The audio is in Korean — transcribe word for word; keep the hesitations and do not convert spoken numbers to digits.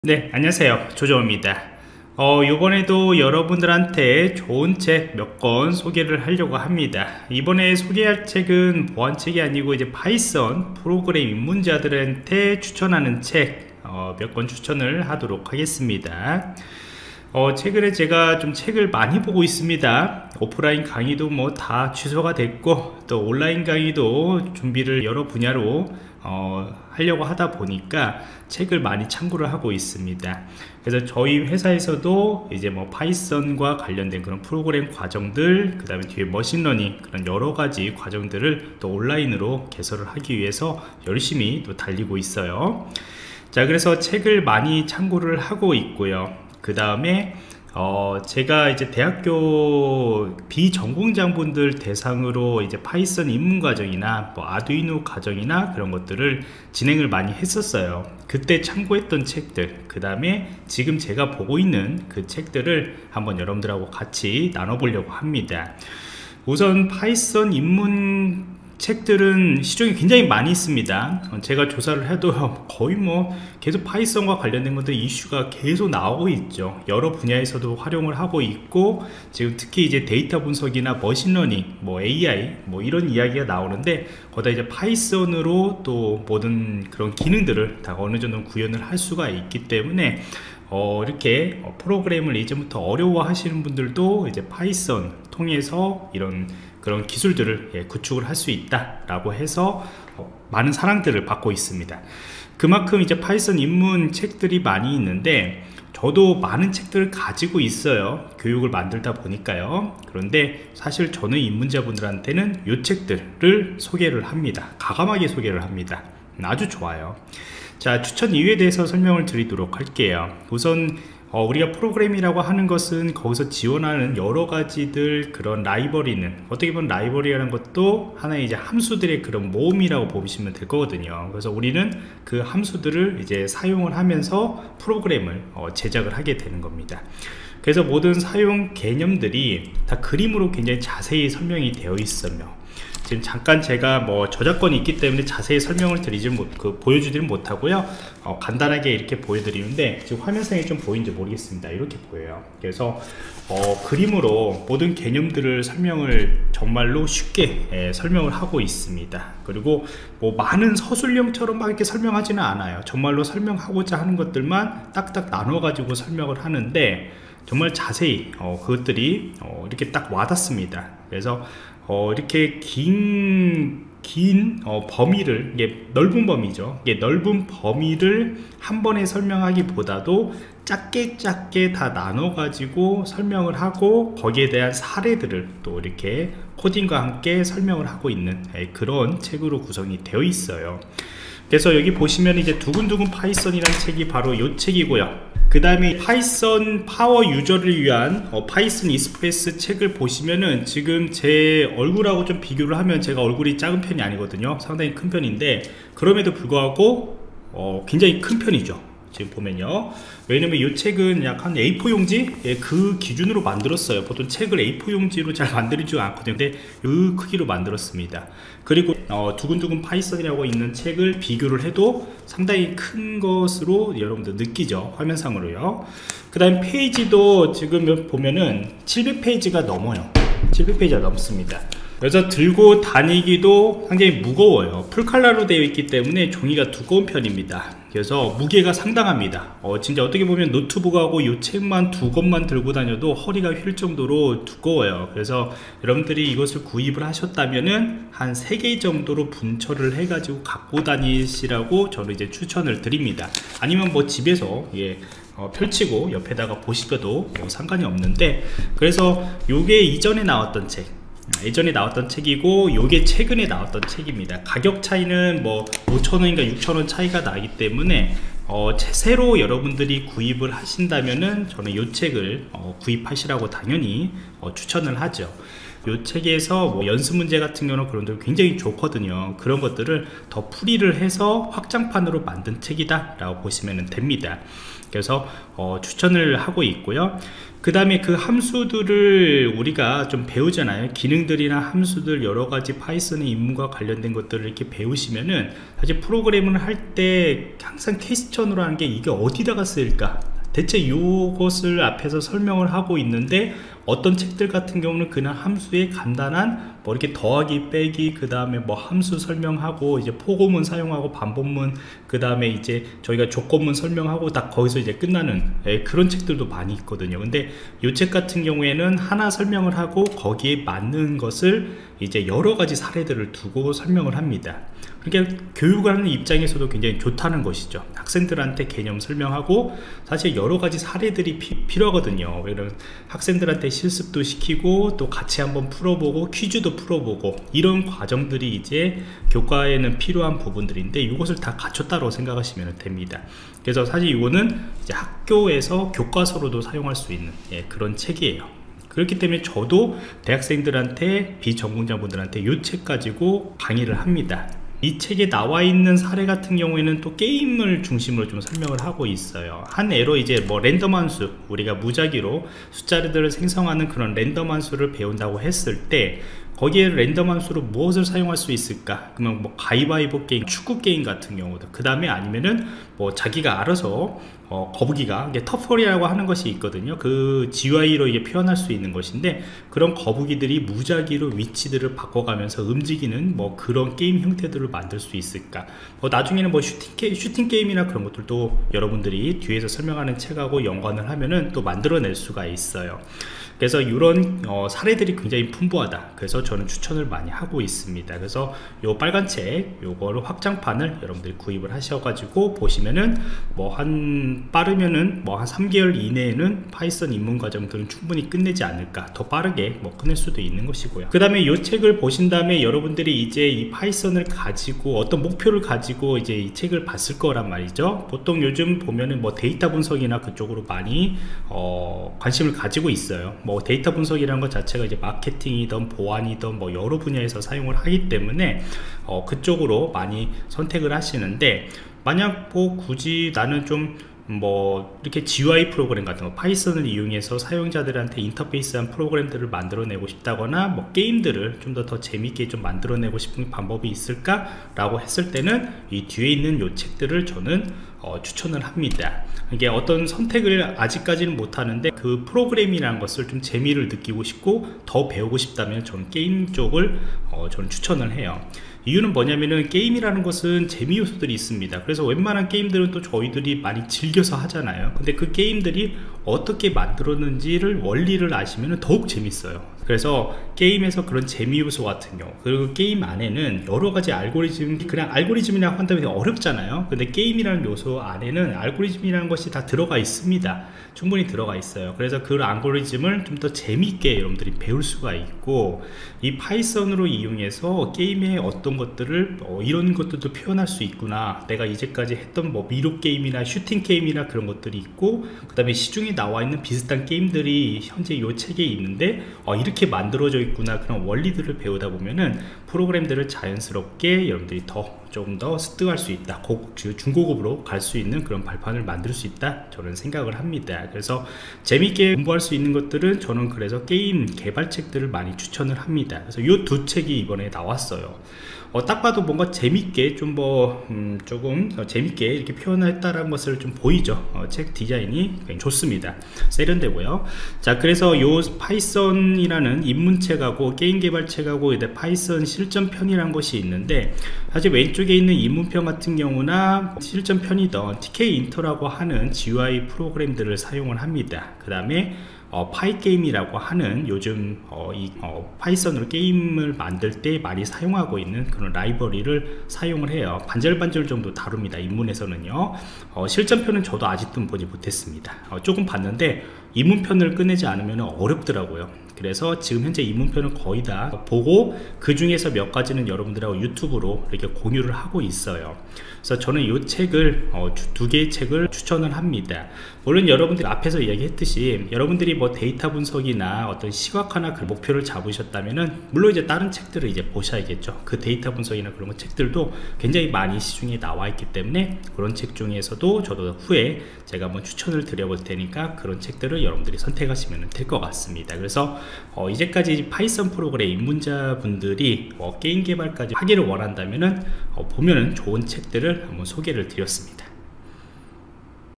네, 안녕하세요. 조정호입니다. 어, 이번에도 여러분들한테 좋은 책 몇 권 소개를 하려고 합니다. 이번에 소개할 책은 보안책이 아니고 이제 파이썬 프로그램 입문자들한테 추천하는 책 어, 몇 권 추천을 하도록 하겠습니다. 어, 최근에 제가 좀 책을 많이 보고 있습니다. 오프라인 강의도 뭐 다 취소가 됐고, 또 온라인 강의도 준비를 여러 분야로 어, 하려고 하다 보니까 책을 많이 참고를 하고 있습니다. 그래서 저희 회사에서도 이제 뭐 파이썬과 관련된 그런 프로그램 과정들, 그 다음에 뒤에 머신러닝 그런 여러 가지 과정들을 또 온라인으로 개설을 하기 위해서 열심히 또 달리고 있어요. 자, 그래서 책을 많이 참고를 하고 있고요. 그 다음에 어 제가 이제 대학교 비전공자 분들 대상으로 이제 파이썬 입문 과정이나 뭐 아두이노 과정이나 그런 것들을 진행을 많이 했었어요. 그때 참고했던 책들, 그 다음에 지금 제가 보고 있는 그 책들을 한번 여러분들하고 같이 나눠보려고 합니다. 우선 파이썬 입문 책들은 시중에 굉장히 많이 있습니다. 제가 조사를 해도 거의 뭐 계속 파이썬과 관련된 것들 이슈가 계속 나오고 있죠. 여러 분야에서도 활용을 하고 있고, 지금 특히 이제 데이터 분석이나 머신러닝, 뭐 에이아이 뭐 이런 이야기가 나오는데, 거기다 이제 파이썬으로 또 모든 그런 기능들을 다 어느 정도 구현을 할 수가 있기 때문에 어, 이렇게 프로그램을 이제부터 어려워 하시는 분들도 이제 파이썬 통해서 이런 그런 기술들을 예, 구축을 할 수 있다 라고 해서 어, 많은 사랑들을 받고 있습니다. 그만큼 이제 파이썬 입문 책들이 많이 있는데, 저도 많은 책들을 가지고 있어요. 교육을 만들다 보니까요. 그런데 사실 저는 입문자분들한테는 이 책들을 소개를 합니다. 과감하게 소개를 합니다. 아주 좋아요. 자, 추천 이유에 대해서 설명을 드리도록 할게요. 우선 어, 우리가 프로그램이라고 하는 것은 거기서 지원하는 여러 가지들, 그런 라이브러리는 어떻게 보면 라이브러리라는 것도 하나의 이제 함수들의 그런 모음이라고 보시면 될 거거든요. 그래서 우리는 그 함수들을 이제 사용을 하면서 프로그램을 어, 제작을 하게 되는 겁니다. 그래서 모든 사용 개념들이 다 그림으로 굉장히 자세히 설명이 되어 있으며, 지금 잠깐 제가 뭐 저작권이 있기 때문에 자세히 설명을 드리지 못, 그, 보여주지는 못하고요. 어, 간단하게 이렇게 보여드리는데, 지금 화면상에 좀 보이는지 모르겠습니다. 이렇게 보여요. 그래서 어, 그림으로 모든 개념들을 설명을 정말로 쉽게 예, 설명을 하고 있습니다. 그리고 뭐 많은 서술형처럼 막 이렇게 설명하지는 않아요. 정말로 설명하고자 하는 것들만 딱딱 나눠 가지고 설명을 하는데, 정말 자세히 어, 그것들이 어, 이렇게 딱 와닿습니다. 그래서 어, 이렇게 긴, 긴 어, 범위를, 이게 넓은 범위죠. 이게 넓은 범위를 한 번에 설명하기보다도 작게 작게 다 나눠 가지고 설명을 하고, 거기에 대한 사례들을 또 이렇게 코딩과 함께 설명을 하고 있는 그런 책으로 구성이 되어 있어요. 그래서 여기 보시면 이제 두근두근 파이썬이라는 책이 바로 이 책이고요. 그 다음에 파이썬 파워 유저를 위한 어, 파이썬 익스프레스 책을 보시면은, 지금 제 얼굴하고 좀 비교를 하면 제가 얼굴이 작은 편이 아니거든요. 상당히 큰 편인데, 그럼에도 불구하고 어, 굉장히 큰 편이죠. 지금 보면요. 왜냐면 이 책은 약간 에이 사 용지? 예, 그 기준으로 만들었어요. 보통 책을 에이 사 용지로 잘 만들지 않거든요. 근데 이 크기로 만들었습니다. 그리고 어, 두근두근 파이썬이라고 있는 책을 비교를 해도 상당히 큰 것으로 여러분들 느끼죠. 화면상으로요. 그 다음 페이지도 지금 보면은 칠백 페이지가 넘어요. 칠백 페이지가 넘습니다. 그래서 들고 다니기도 상당히 무거워요. 풀칼라로 되어 있기 때문에 종이가 두꺼운 편입니다. 그래서 무게가 상당합니다. 어, 진짜 어떻게 보면 노트북하고 이 책만 두 권만 들고 다녀도 허리가 휠 정도로 두꺼워요. 그래서 여러분들이 이것을 구입을 하셨다면은 한 세 개 정도로 분철을 해가지고 갖고 다니시라고 저는 이제 추천을 드립니다. 아니면 뭐 집에서 예, 어, 펼치고 옆에다가 보시켜도 뭐 상관이 없는데, 그래서 요게 이전에 나왔던 책, 예전에 나왔던 책이고, 요게 최근에 나왔던 책입니다. 가격 차이는 뭐 오천 원인가 육천 원 차이가 나기 때문에 어, 새로 여러분들이 구입을 하신다면은 저는 요 책을 어, 구입하시라고 당연히 어, 추천을 하죠. 요 책에서 뭐 연습 문제 같은 경우는 그런 데 굉장히 좋거든요. 그런 것들을 더 풀이를 해서 확장판으로 만든 책이다 라고 보시면 됩니다. 그래서 어, 추천을 하고 있고요. 그 다음에 그 함수들을 우리가 좀 배우잖아요. 기능들이나 함수들 여러가지 파이썬의 입문과 관련된 것들을 이렇게 배우시면은 사실 프로그램을 할 때 항상 퀘스천으로 하는 게 이게 어디다가 쓰일까, 대체 이것을 앞에서 설명을 하고 있는데 어떤 책들 같은 경우는 그냥 함수의 간단한 뭐 이렇게 더하기 빼기, 그 다음에 뭐 함수 설명하고 이제 포고문 사용하고 반복문, 그 다음에 이제 저희가 조건문 설명하고 딱 거기서 이제 끝나는, 예, 그런 책들도 많이 있거든요. 근데 이 책 같은 경우에는 하나 설명을 하고 거기에 맞는 것을 이제 여러 가지 사례들을 두고 설명을 합니다. 그러니까 교육을 하는 입장에서도 굉장히 좋다는 것이죠. 학생들한테 개념 설명하고 사실 여러 가지 사례들이 피, 필요하거든요. 이런 학생들한테 실습도 시키고 또 같이 한번 풀어보고 퀴즈도 풀어보고, 이런 과정들이 이제 교과에는 필요한 부분들인데 이것을 다 갖췄다고 생각하시면 됩니다. 그래서 사실 이거는 이제 학교에서 교과서로도 사용할 수 있는, 예, 그런 책이에요. 그렇기 때문에 저도 대학생들한테, 비전공자분들한테 이 책 가지고 강의를 합니다. 이 책에 나와 있는 사례 같은 경우에는 또 게임을 중심으로 좀 설명을 하고 있어요. 한 예로 이제 뭐 랜덤 함수, 우리가 무작위로 숫자들을 생성하는 그런 랜덤 함수를 배운다고 했을 때 거기에 랜덤 함수로 무엇을 사용할 수 있을까? 그러면 뭐 가위바위보 게임, 축구 게임 같은 경우도, 그 다음에 아니면은 뭐 자기가 알아서 어, 거북이가 이게 터프리라고 하는 것이 있거든요. 그 지유아이로 이게 표현할 수 있는 것인데, 그런 거북이들이 무작위로 위치들을 바꿔가면서 움직이는 뭐 그런 게임 형태들을 만들 수 있을까? 뭐 나중에는 뭐 슈팅, 게, 슈팅 게임이나 그런 것들도 여러분들이 뒤에서 설명하는 책하고 연관을 하면은 또 만들어낼 수가 있어요. 그래서 이런 어, 사례들이 굉장히 풍부하다. 그래서 저는 추천을 많이 하고 있습니다. 그래서 요 빨간 책, 요거를 확장판을 여러분들이 구입을 하셔가지고 보시면은 뭐 한 빠르면은 뭐 한 삼 개월 이내에는 파이썬 입문 과정들은 충분히 끝내지 않을까, 더 빠르게 뭐 끝낼 수도 있는 것이고요. 그 다음에 요 책을 보신 다음에 여러분들이 이제 이 파이썬을 가지고 어떤 목표를 가지고 이제 이 책을 봤을 거란 말이죠. 보통 요즘 보면은 뭐 데이터 분석이나 그쪽으로 많이 어, 관심을 가지고 있어요. 뭐 데이터 분석이라는 것 자체가 이제 마케팅이든 보안이든 뭐 여러 분야에서 사용을 하기 때문에 어, 그쪽으로 많이 선택을 하시는데, 만약 뭐 굳이 나는 좀 뭐 이렇게 지유아이 프로그램 같은 거, 파이썬을 이용해서 사용자들한테 인터페이스한 프로그램들을 만들어내고 싶다거나 뭐 게임들을 좀 더 더 재밌게 좀 만들어내고 싶은 방법이 있을까 라고 했을 때는 이 뒤에 있는 요 책들을 저는 어, 추천을 합니다. 이게 어떤 선택을 아직까지는 못하는데 그 프로그램이라는 것을 좀 재미를 느끼고 싶고 더 배우고 싶다면 저는 게임 쪽을 어, 저는 추천을 해요. 이유는 뭐냐면은 게임이라는 것은 재미 요소들이 있습니다. 그래서 웬만한 게임들은 또 저희들이 많이 즐겨서 하잖아요. 근데 그 게임들이 어떻게 만들었는지를 원리를 아시면 더욱 재밌어요. 그래서 게임에서 그런 재미 요소 같은 경우, 그리고 게임 안에는 여러 가지 알고리즘, 그냥 알고리즘이라고 한다면 어렵잖아요. 근데 게임이라는 요소 안에는 알고리즘이라는 것이 다 들어가 있습니다. 충분히 들어가 있어요. 그래서 그 알고리즘을 좀 더 재미있게 여러분들이 배울 수가 있고, 이 파이썬으로 이용해서 게임의 어떤 것들을 어, 이런 것들도 표현할 수 있구나, 내가 이제까지 했던 뭐 미로 게임이나 슈팅 게임이나 그런 것들이 있고, 그 다음에 시중에 나와 있는 비슷한 게임들이 현재 이 책에 있는데 어, 이렇게 만들어져 있구나, 그런 원리들을 배우다 보면은 프로그램들을 자연스럽게 여러분들이 더 조금 더 습득할 수 있다, 고급, 중고급으로 갈 수 있는 그런 발판을 만들 수 있다, 저는 생각을 합니다. 그래서 재밌게 공부할 수 있는 것들은 저는 그래서 게임 개발책들을 많이 추천을 합니다. 그래서 이 두 책이 이번에 나왔어요. 어, 딱 봐도 뭔가 재밌게 좀 뭐 음, 조금 어, 재밌게 이렇게 표현했다라는 것을 좀 보이죠. 어, 책 디자인이 굉장히 좋습니다. 세련되고요. 자, 그래서 요 파이썬이라는 입문책하고 게임 개발책하고 이제 파이썬 실전편이라는 것이 있는데, 사실 왼쪽에 있는 입문편 같은 경우나 실전편이던 티케이 인터라고 하는 지유아이 프로그램들을 사용을 합니다. 그 다음에 어, 파이게임이라고 하는 요즘 어, 이 어, 파이썬으로 게임을 만들 때 많이 사용하고 있는 그런 라이브러리를 사용을 해요. 반절반절 정도 다룹니다. 입문에서는요. 어, 실전편은 저도 아직도 보지 못했습니다. 어, 조금 봤는데 입문편을 끝내지 않으면 어렵더라고요. 그래서 지금 현재 입문편을 거의 다 보고 그 중에서 몇 가지는 여러분들하고 유튜브로 이렇게 공유를 하고 있어요. 그래서 저는 이 책을 어, 두 개의 책을 추천을 합니다. 물론 여러분들이 앞에서 이야기했듯이 여러분들이 뭐 데이터 분석이나 어떤 시각화나 그 목표를 잡으셨다면은 물론 이제 다른 책들을 이제 보셔야겠죠. 그 데이터 분석이나 그런 책들도 굉장히 많이 시중에 나와 있기 때문에 그런 책 중에서도 저도 후에 제가 한번 추천을 드려볼 테니까 그런 책들을 여러분들이 선택하시면 될 것 같습니다. 그래서 어, 이제까지 파이썬 프로그램 입문자분들이 어, 게임 개발까지 하기를 원한다면은 어, 보면은 좋은 책들을 한번 소개를 드렸습니다.